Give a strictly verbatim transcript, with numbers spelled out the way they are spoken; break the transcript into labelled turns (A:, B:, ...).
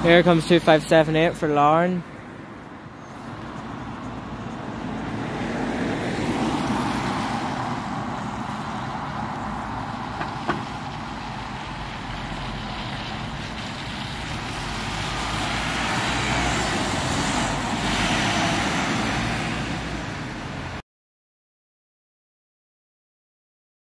A: Here comes two five seven eight for Lauren.